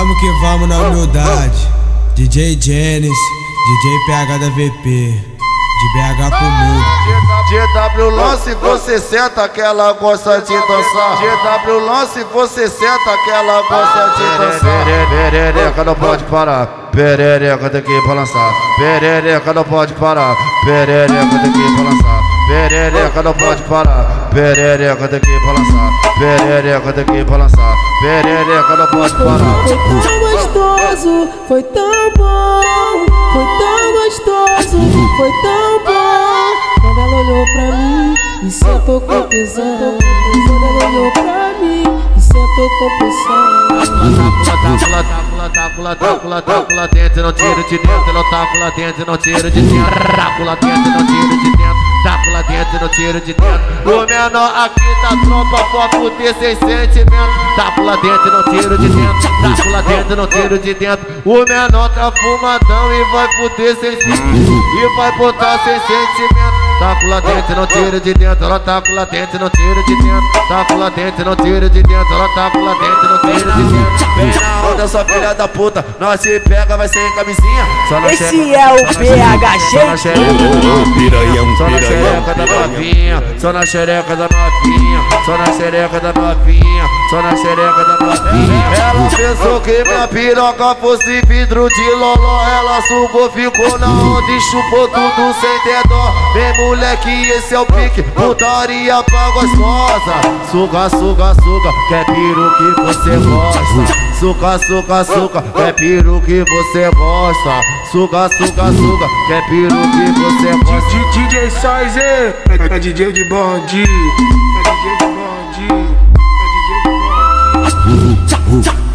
Vamos que vamos na humildade. DJ Janis, DJ PH da VP, de BH pro mundo. GW lance, você senta que ela gosta de dançar. GW lance, você senta que ela gosta de dançar. Perereca não pode parar, perereca tem que balançar. Perereca não pode parar, perereca tem que balançar. Perereca não pode parar, perereca tem que balançar. Perereca tem que balançar, perereca não pode parar. Foi tão gostoso, foi tão bom. Foi tão gostoso, foi tão bom. Quando ela olhou pra mim e sentou com tesão. Quando ela olhou pra mim e sentou com pressão. Taco lá dentro, não tiro de dentro. Não taco lá dentro, não tiro de dentro. Taco lá dentro, não tiro de dentro. Taco lá dentro, não tiro de dentro. O menor aqui da trompa pode fuder sem sentimento. Taco lá dentro, não tiro de dentro. Taco lá dentro, não tiro de dentro. O menor tá fumadão e vai fuder sem sentimento. E vai botar sem sentimento. Taco lá dentro, não tiro de dentro. Ela taco lá dentro, não tiro de dentro. Taco lá dentro, não tiro de dentro. Ela taco lá dentro, não tiro de dentro. Vem na onda, sua filha da puta. Nós se pega, vai sem camisinha. Esse é o PH Só na xereca da novinha. Só na xereca da novinha. Só na xereca da novinha. Só na xereca da novinha. Ela pensou que minha piroca fosse vidro de loló. Ela sugou, ficou na onda e chupou tudo sem ter dó. Vem moleque, esse é o pique, putaria pra gostosa. Suga, suga, suga, quer piru que você gosta. Suga, suga, suga, quer piru que você gosta. Suga, suga, suga, quer piru que você gosta. DJ Soise, é DJ de bonde, é DJ de bonde, é DJ de bonde.